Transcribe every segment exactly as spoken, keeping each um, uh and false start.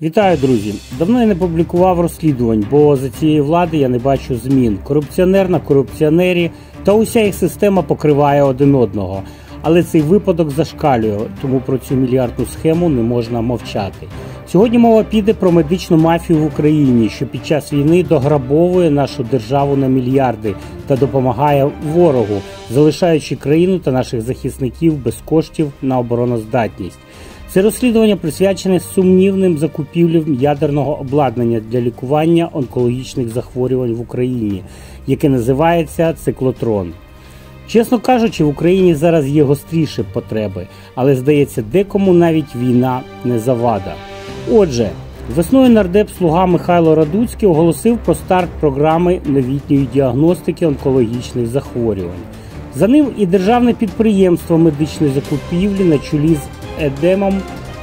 Вітаю, друзі! Давно я не публікував розслідувань, бо за цієї влади я не бачу змін. Корупціонер на корупціонері та уся їх система покриває один одного. Але цей випадок зашкалює, тому про цю мільярдну схему не можна мовчати. Сьогодні мова піде про медичну мафію в Україні, що під час війни дограбовує нашу державу на мільярди та допомагає ворогу, залишаючи країну та наших захисників без коштів на обороноздатність. Це розслідування присвячене сумнівним закупівлям ядерного обладнання для лікування онкологічних захворювань в Україні, яке називається циклотрон. Чесно кажучи, в Україні зараз є гостріші потреби, але, здається, декому навіть війна не завада. Отже, весною нардеп «Слуга» Михайло Радуцький оголосив про старт програми новітньої діагностики онкологічних захворювань. За ним і державне підприємство медичної закупівлі на чолі з Едемом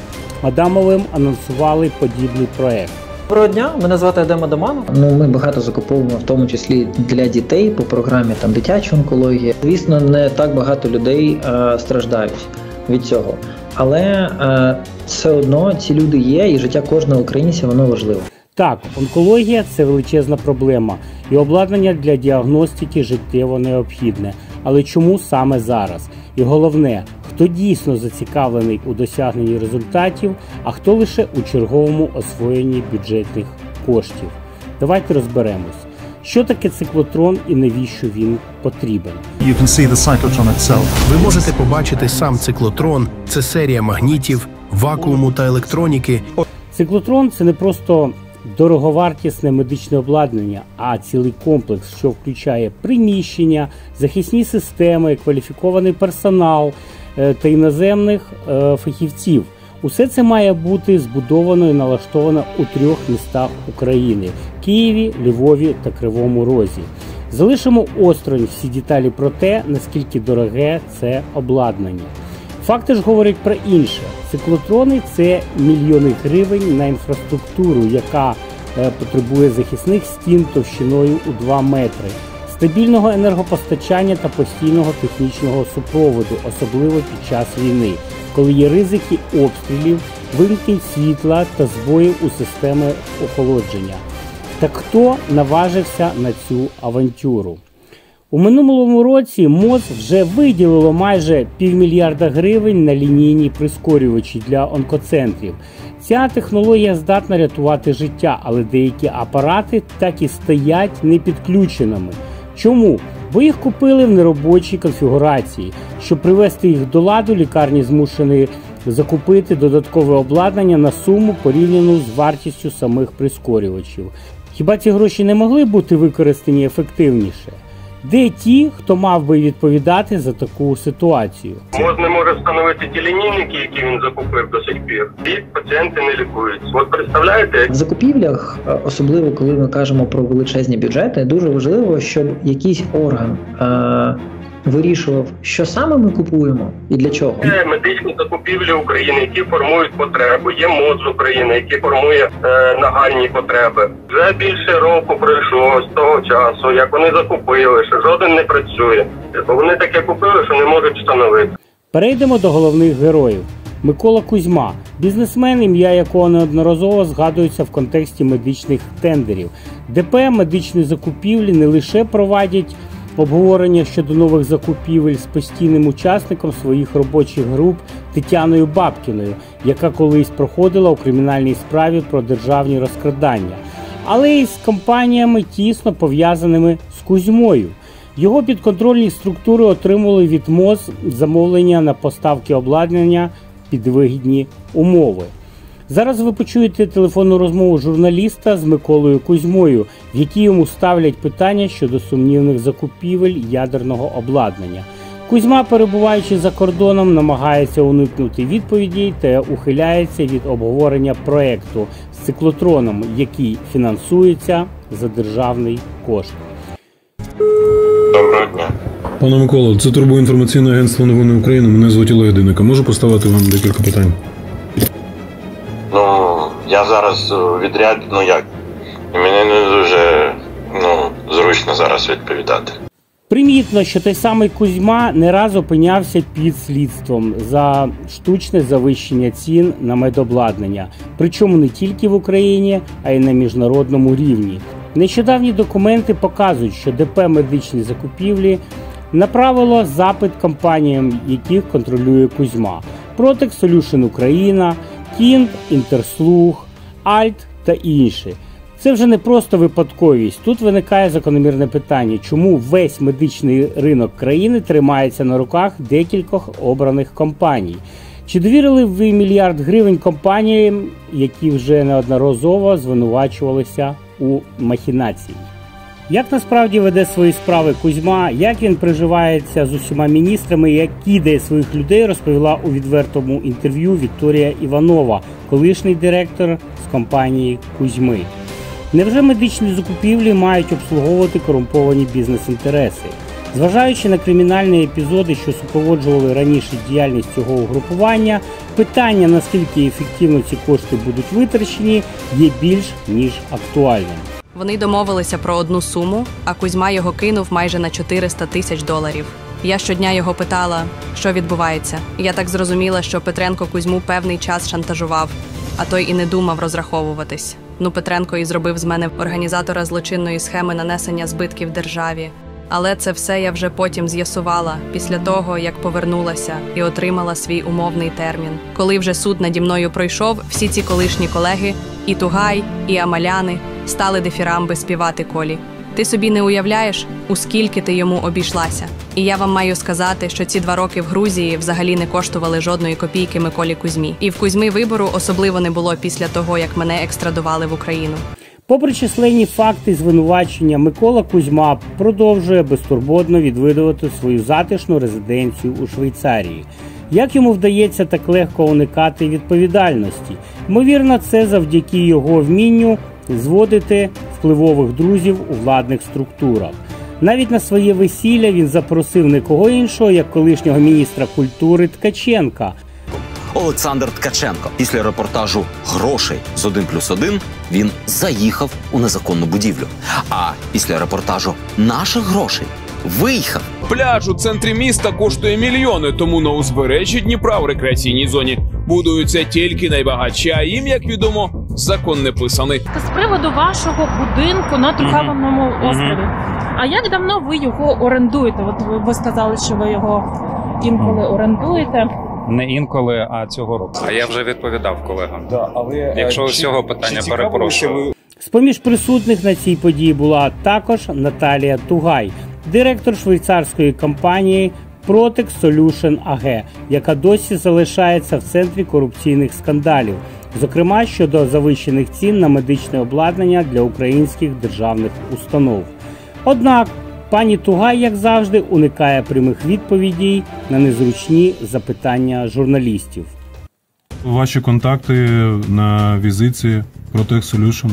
Адамовим анонсували подібний проект. Доброго дня, мене звати Едем Адаманов. Ну, ми багато закуповуємо, в тому числі для дітей по програмі там дитяча онкологія. Звісно, не так багато людей е, страждають від цього, але е, все одно ці люди є, і життя кожного українця воно важливе. Так, онкологія – це величезна проблема, і обладнання для діагностики життєво необхідне. Але чому саме зараз? І головне, хто дійсно зацікавлений у досягненні результатів, а хто лише у черговому освоєнні бюджетних коштів. Давайте розберемось. Що таке циклотрон і навіщо він потрібен? You can see the cyclotron itself. Ви можете побачити сам циклотрон. Це серія магнітів, вакууму та електроніки. Циклотрон – це не просто дороговартісне медичне обладнання, а цілий комплекс, що включає приміщення, захисні системи, кваліфікований персонал та іноземних фахівців. Усе це має бути збудовано і налаштовано у трьох містах України – Києві, Львові та Кривому Розі. Залишимо осторонь всі деталі про те, наскільки дороге це обладнання. Факти ж говорять про інше. Циклотрони – це мільйони гривень на інфраструктуру, яка е, потребує захисних стін товщиною у два метри, стабільного енергопостачання та постійного технічного супроводу, особливо під час війни, коли є ризики обстрілів, вимкнень світла та збоїв у системі охолодження. Так хто наважився на цю авантюру? У минулому році МОЗ вже виділило майже півмільярда гривень на лінійні прискорювачі для онкоцентрів. Ця технологія здатна рятувати життя, але деякі апарати так і стоять непідключеними. Чому? Бо їх купили в неробочій конфігурації. Щоб привести їх до ладу, лікарні змушені закупити додаткове обладнання на суму, порівняну з вартістю самих прискорювачів. Хіба ці гроші не могли бути використані ефективніше? Де ті, хто мав би відповідати за таку ситуацію? МОЗ не може встановити ті лінійники, які він закупив до сих пір, і пацієнти не лікуються. От представляєте? В закупівлях, особливо коли ми кажемо про величезні бюджети, дуже важливо, щоб якийсь орган е- вирішував, що саме ми купуємо і для чого. Є медичні закупівлі України, які формують потребу. Є МОЗ України, який формує е, нагальні потреби. Вже більше року пройшло з того часу, як вони закупили, що жоден не працює. Бо вони таке купили, що не можуть встановити. Перейдемо до головних героїв. Микола Кузьма – бізнесмен, ім'я якого неодноразово згадується в контексті медичних тендерів. ДП медичні закупівлі не лише проводять обговорення щодо нових закупівель з постійним учасником своїх робочих груп Тетяною Бабкіною, яка колись проходила у кримінальній справі про державні розкрадання, але й з компаніями, тісно пов'язаними з Кузьмою. Його підконтрольні структури отримували від МОЗ замовлення на поставки обладнання під вигідні умови. Зараз ви почуєте телефонну розмову журналіста з Миколою Кузьмою, в якій йому ставлять питання щодо сумнівних закупівель ядерного обладнання. Кузьма, перебуваючи за кордоном, намагається уникнути відповідей та ухиляється від обговорення проекту з циклотроном, який фінансується за державний кошт. Доброго дня. Пане Миколо, це турбоінформаційне агентство «Новини України». Мене звуть Олег Деника. Можу поставити вам декілька питань? Ну, я зараз у відряді, ну як, і мені не дуже, ну, зручно зараз відповідати. Примітно, що той самий Кузьма не раз опинявся під слідством за штучне завищення цін на медобладнання, причому не тільки в Україні, а й на міжнародному рівні. Нещодавні документи показують, що ДП «Медичні закупівлі» направило запит компаніям, яких контролює Кузьма – Protect Solution Україна, Кінг, Інтерслуг, Альт та інші. Це вже не просто випадковість. Тут виникає закономірне питання, чому весь медичний ринок країни тримається на руках декількох обраних компаній. Чи довірили ви мільярд гривень компаніям, які вже неодноразово звинувачувалися у махінації? Як насправді веде свої справи Кузьма, як він приживається з усіма міністрами, як кидає своїх людей, розповіла у відвертому інтерв'ю Вікторія Іванова, колишній директор з компанії Кузьми. Невже медичні закупівлі мають обслуговувати корумповані бізнес-інтереси? Зважаючи на кримінальні епізоди, що супроводжували раніше діяльність цього угрупування, питання, наскільки ефективно ці кошти будуть витрачені, є більш ніж актуальним. Вони домовилися про одну суму, а Кузьма його кинув майже на чотириста тисяч доларів. Я щодня його питала, що відбувається. Я так зрозуміла, що Петренко Кузьму певний час шантажував, а той і не думав розраховуватись. Ну, Петренко і зробив з мене організатора злочинної схеми нанесення збитків державі. Але це все я вже потім з'ясувала, після того, як повернулася і отримала свій умовний термін. Коли вже суд наді мною пройшов, всі ці колишні колеги, і Тугай, і Амаляни, стали дифірамби співати Колі. Ти собі не уявляєш, у скільки ти йому обійшлася. І я вам маю сказати, що ці два роки в Грузії взагалі не коштували жодної копійки Миколі Кузьмі. І в Кузьми вибору особливо не було після того, як мене екстрадували в Україну. Попри численні факти звинувачення, Микола Кузьма продовжує безтурботно відвідувати свою затишну резиденцію у Швейцарії. Як йому вдається так легко уникати відповідальності? Ймовірно, це завдяки його вмінню зводити впливових друзів у владних структурах. Навіть на своє весілля він запросив не кого іншого, як колишнього міністра культури Ткаченка. Олександр Ткаченко. Після репортажу «Грошей з один плюс один» він заїхав у незаконну будівлю. А після репортажу «Наших грошей» виїхав. Пляж у центрі міста коштує мільйони, тому на узбережжі Дніпра в рекреаційній зоні будуються тільки найбагатші, а їм, як відомо, закон не писаний. З приводу вашого будинку на Труханому mm-hmm. острові. А як давно ви його орендуєте? От ви сказали, що ви його інколи орендуєте. Не інколи, а цього року. А я вже відповідав колегам. Да, але, Якщо з цього питання перепрошую. З-поміж присутних на цій події була також Наталія Тугай, директор швейцарської компанії Protect Solution ей ге, яка досі залишається в центрі корупційних скандалів, зокрема щодо завищених цін на медичне обладнання для українських державних установ. Однак пані Тугай, як завжди, уникає прямих відповідей на незручні запитання журналістів. Ваші контакти на візиті Protect Solution?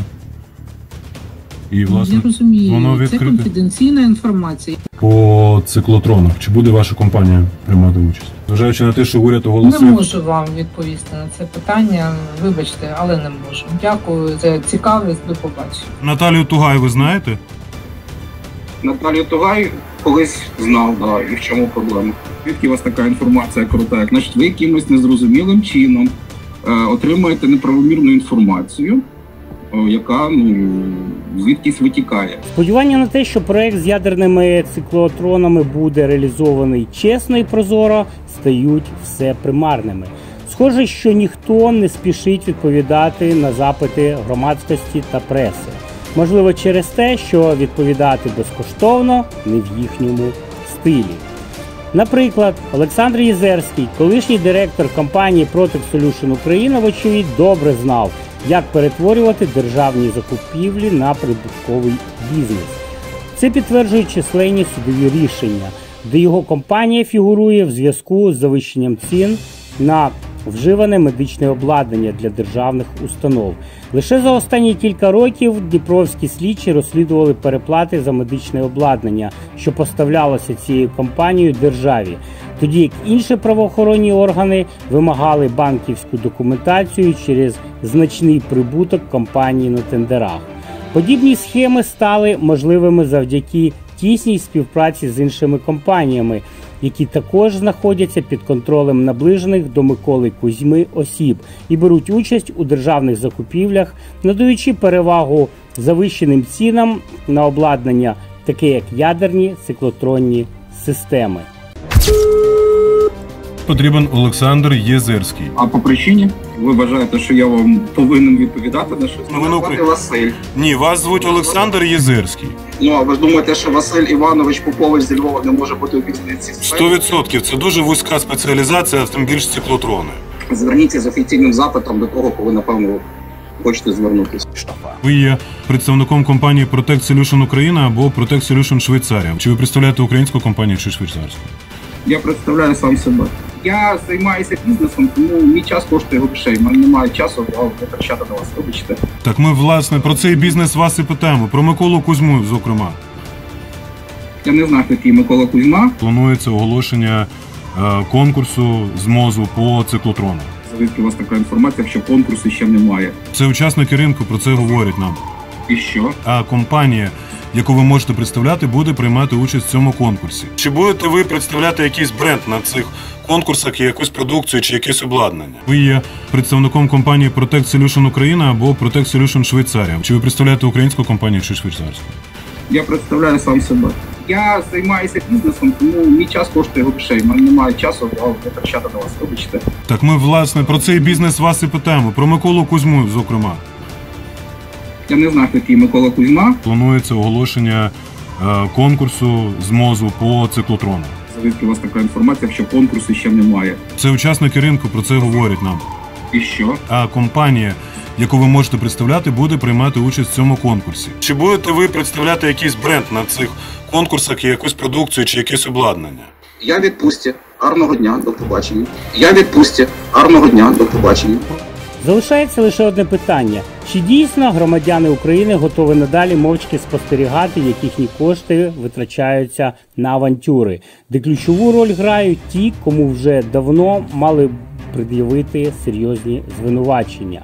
І, власне, я розумію, воно це конфіденційна інформація. По циклотронах. Чи буде ваша компанія приймати участь? Зважаючи на те, що уряд оголосив... Не можу вам відповісти на це питання, вибачте, але не можу. Дякую за цікавість, до побачення. Наталію Тугай ви знаєте? Наталію Тугай колись знав, да, і в чому проблема. Звідки у вас така інформація крута? Значить, ви якимось незрозумілим чином е, отримуєте неправомірну інформацію, е, яка, ну, звідкись витікає. Сподівання на те, що проект з ядерними циклотронами буде реалізований чесно і прозоро, стають все примарними. Схоже, що ніхто не спішить відповідати на запити громадськості та преси. Можливо, через те, що відповідати безкоштовно не в їхньому стилі. Наприклад, Олександр Єзерський, колишній директор компанії Protect Solution Україна, вочевидь, добре знав, як перетворювати державні закупівлі на прибутковий бізнес. Це підтверджують численні судові рішення, де його компанія фігурує в зв'язку з завищенням цін на вживане медичне обладнання для державних установ. Лише за останні кілька років дніпровські слідчі розслідували переплати за медичне обладнання, що поставлялося цією компанією державі, тоді як інші правоохоронні органи вимагали банківську документацію через значний прибуток компанії на тендерах. Подібні схеми стали можливими завдяки тісній співпраці з іншими компаніями, які також знаходяться під контролем наближених до Миколи Кузьми осіб і беруть участь у державних закупівлях, надаючи перевагу завищеним цінам на обладнання, таке як ядерні циклотронні системи. Потрібен Олександр Єзерський. А по причині? Ви вважаєте, що я вам повинен відповідати на щось? Ну, Звати Василь. Ні, вас звуть Олександр Єзерський. Ну, а ви думаєте, що Василь Іванович Попович зі Львова не може бути у бізнесі? Сто відсотків. Це дуже вузька спеціалізація, тим більш циклотрони. Зверніться з офіційним запитом до того, коли, напевно, хочете звернутися. Ви є представником компанії Protect Solution Україна або Protect Solution Швейцарія. Чи ви представляєте українську компанію чи швейцарську? Я представляю сам себе. Я займаюся бізнесом, тому мій час коштує грошей. У мене немає часу витрачати на вас, вибачте. Так ми, власне, про цей бізнес вас і питаємо. Про Миколу Кузьму, зокрема. Я не знаю, який Микола Кузьма. Планується оголошення е, конкурсу з МОЗу по циклотрону. Звідки у вас така інформація, якщо конкурсу ще немає? Це учасники ринку, про це говорять нам. І що? А компанія, яку ви можете представляти, буде приймати участь в цьому конкурсі. Чи будете ви представляти якийсь бренд на цих конкурсах, якусь продукцію чи якесь обладнання? Ви є представником компанії Protect Solution Україна або Protect Solution Швейцарія. Чи ви представляєте українську компанію чи швейцарську? Я представляю сам себе. Я займаюся бізнесом, тому мій час коштує грошей. У мене немає часу витрачати на вас, вибачте. Так ми, власне, про цей бізнес вас і питаємо. Про Миколу Кузьму, зокрема. Я не знаю, який Микола Кузьма. Планується оголошення е, конкурсу з МОЗу по циклотрону. Звідки у вас така інформація, якщо конкурсу ще немає? Це учасники ринку, про це говорять нам. І що? А компанія, яку ви можете представляти, буде приймати участь в цьому конкурсі. Чи будете ви представляти якийсь бренд на цих конкурсах, якусь продукцію чи якесь обладнання? Я відпустці. Гарного дня, до побачення. Я відпустці. Гарного дня, до побачення. Залишається лише одне питання. Чи дійсно громадяни України готові надалі мовчки спостерігати, як їхні кошти витрачаються на авантюри, де ключову роль грають ті, кому вже давно мали пред'явити серйозні звинувачення?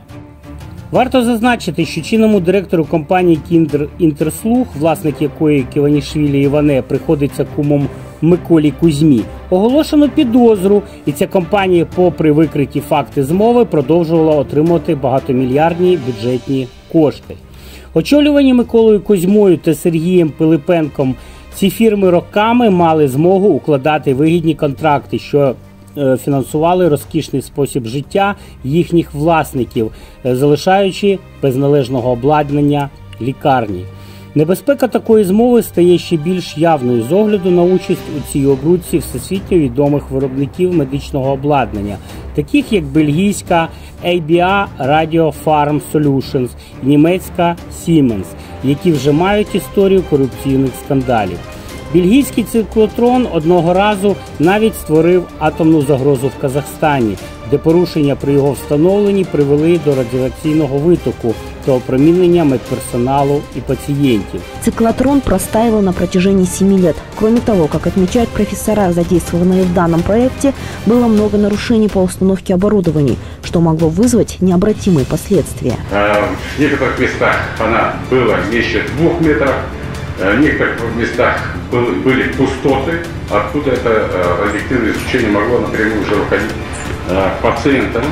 Варто зазначити, що чинному директору компанії «Кіндер Інтерслуг», власник якої Ківанішвілі Іване приходиться кумом Миколі Кузьмі, оголошено підозру, і ця компанія, попри викриті факти змови, продовжувала отримувати багатомільярдні бюджетні кошти. Очолювані Миколою Кузьмою та Сергієм Пилипенком, ці фірми роками мали змогу укладати вигідні контракти, що фінансували розкішний спосіб життя їхніх власників, залишаючи без належного обладнання лікарні. Небезпека такої змови стає ще більш явною з огляду на участь у цій обрудці всесвітньо відомих виробників медичного обладнання, таких як бельгійська ей бі ей Radio Farm Solutions і німецька Siemens, які вже мають історію корупційних скандалів. Бельгійський циклотрон одного разу навіть створив атомну загрозу в Казахстані, де порушення при його встановленні привели до радіаційного витоку та опромінення медперсоналу и пациентов. Циклотрон простаивал на протяжении семи лет. Кроме того, как отмечают профессора, задействованные в данном проекте, было много нарушений по установке оборудований, что могло вызвать необратимые последствия. В некоторых местах она была меньше двух метров, в некоторых местах были пустоты, откуда это радиоактивное излучение могло напрямую уже уходить к пациентам.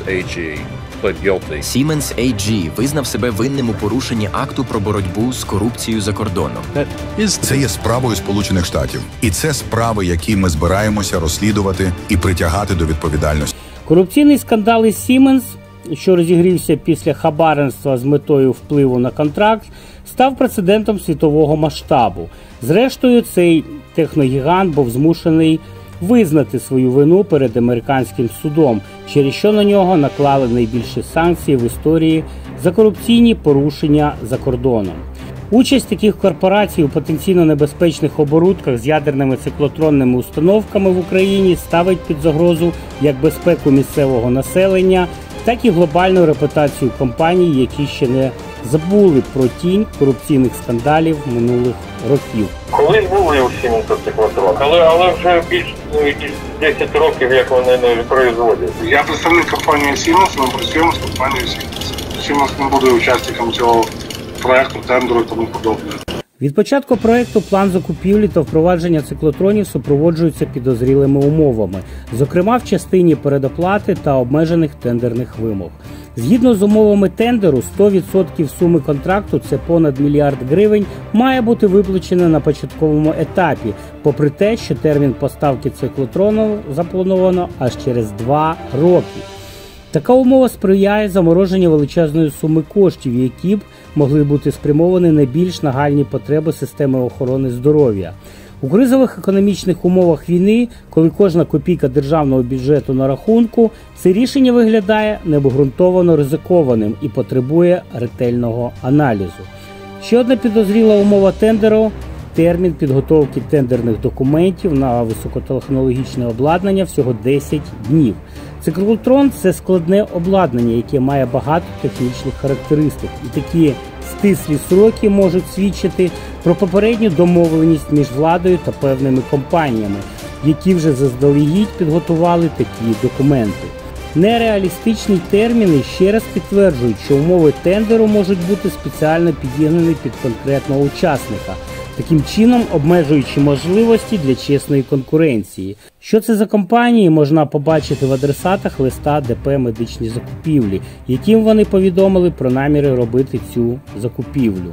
Siemens ей джі визнав себе винним у порушенні акту про боротьбу з корупцією за кордоном. Це є справою Сполучених Штатів. І це справи, які ми збираємося розслідувати і притягати до відповідальності. Корупційний скандал із Siemens, що розігрівся після хабарництва з метою впливу на контракт, став прецедентом світового масштабу. Зрештою, цей техногігант був змушений визнати свою вину перед американським судом, через що на нього наклали найбільші санкції в історії за корупційні порушення за кордоном. Участь таких корпорацій у потенційно небезпечних оборудках з ядерними циклотронними установками в Україні ставить під загрозу як безпеку місцевого населення, так і глобальну репутацію компаній, які ще не забули про тінь корупційних скандалів минулих років. Колись були у Siemens циклотрон, але, але вже більш ніж десять років, як вони не производять. Я представник компанії Siemens, ми працюємо з компанією Siemens. Siemens не буде учасником цього проєкту, тендеру і тому подобне. Від початку проекту план закупівлі та впровадження циклотронів супроводжуються підозрілими умовами, зокрема в частині передоплати та обмежених тендерних вимог. Згідно з умовами тендеру, сто відсотків суми контракту, це понад мільярд гривень, має бути виплачено на початковому етапі, попри те, що термін поставки циклотрону заплановано аж через два роки. Така умова сприяє замороженню величезної суми коштів, які б могли бути спрямовані на більш нагальні потреби системи охорони здоров'я. У кризових економічних умовах війни, коли кожна копійка державного бюджету на рахунку, це рішення виглядає необґрунтовано ризикованим і потребує ретельного аналізу. Ще одна підозріла умова тендеру – термін підготовки тендерних документів на високотехнологічне обладнання всього десять днів. Циклотрон – це складне обладнання, яке має багато технічних характеристик, і такі стислі сроки можуть свідчити про попередню домовленість між владою та певними компаніями, які вже заздалегідь підготували такі документи. Нереалістичні терміни ще раз підтверджують, що умови тендеру можуть бути спеціально підігнані під конкретного учасника, таким чином обмежуючи можливості для чесної конкуренції. Що це за компанії, можна побачити в адресатах листа ДП «Медичні закупівлі», яким вони повідомили про наміри робити цю закупівлю.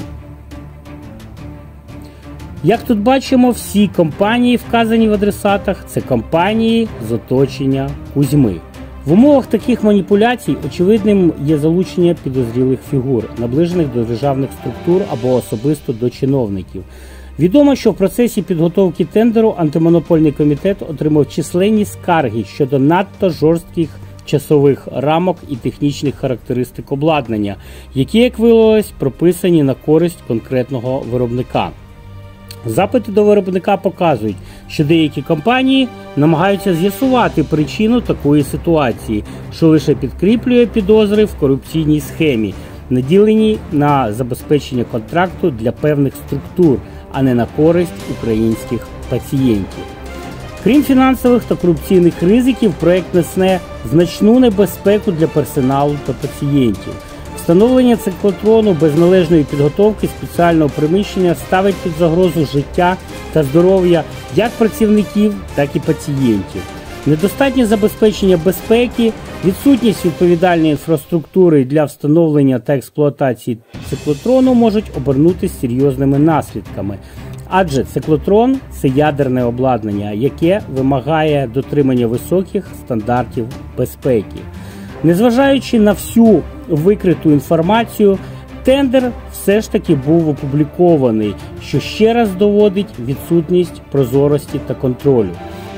Як тут бачимо, всі компанії, вказані в адресатах, це компанії з оточення Кузьми. В умовах таких маніпуляцій очевидним є залучення підозрілих фігур, наближених до державних структур або особисто до чиновників. Відомо, що в процесі підготовки тендеру антимонопольний комітет отримав численні скарги щодо надто жорстких часових рамок і технічних характеристик обладнання, які, як виявилось, прописані на користь конкретного виробника. Запити до виробника показують, що деякі компанії намагаються з'ясувати причину такої ситуації, що лише підкріплює підозри в корупційній схемі, наділеній на забезпечення контракту для певних структур, а не на користь українських пацієнтів. Крім фінансових та корупційних ризиків, проект несе значну небезпеку для персоналу та пацієнтів. Встановлення циклотрону без належної підготовки спеціального приміщення ставить під загрозу життя та здоров'я як працівників, так і пацієнтів. Недостатнє забезпечення безпеки, відсутність відповідальної інфраструктури для встановлення та експлуатації циклотрону можуть обернутися серйозними наслідками. Адже циклотрон – це ядерне обладнання, яке вимагає дотримання високих стандартів безпеки. Незважаючи на всю викриту інформацію, тендер все ж таки був опублікований, що ще раз доводить відсутність прозорості та контролю.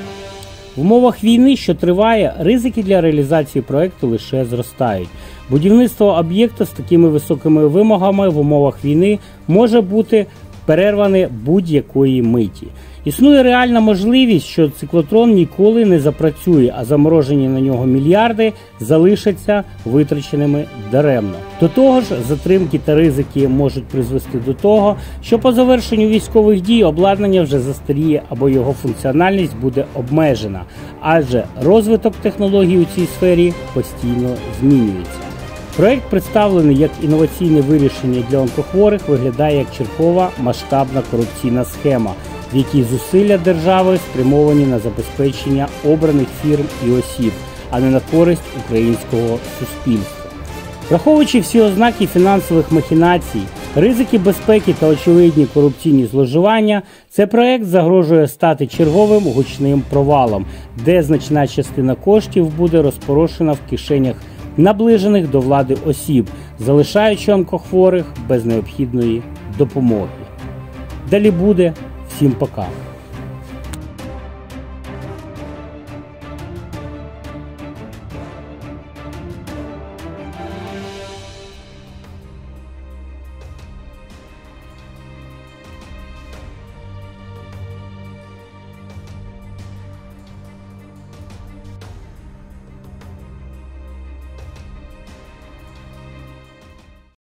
В умовах війни, що триває, ризики для реалізації проекту лише зростають. Будівництво об'єкта з такими високими вимогами в умовах війни може бути перерване будь-якої миті. Існує реальна можливість, що циклотрон ніколи не запрацює, а заморожені на нього мільярди залишаться витраченими даремно. До того ж, затримки та ризики можуть призвести до того, що по завершенню військових дій обладнання вже застаріє або його функціональність буде обмежена, адже розвиток технологій у цій сфері постійно змінюється. Проект, представлений як інноваційне вирішення для онкохворих, виглядає як чергова масштабна корупційна схема, в якій зусилля держави спрямовані на забезпечення обраних фірм і осіб, а не на користь українського суспільства. Враховуючи всі ознаки фінансових махінацій, ризики безпеки та очевидні корупційні зловживання, цей проект загрожує стати черговим гучним провалом, де значна частина коштів буде розпорошена в кишенях наближених до влади осіб, залишаючи онкохворих без необхідної допомоги. Далі буде. Всім пока!